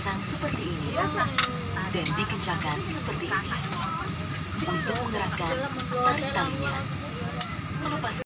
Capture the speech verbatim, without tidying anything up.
dipasang seperti ini dan dikencangkan seperti ini. Untuk menggerakkan, tarik talinya. Melepaskan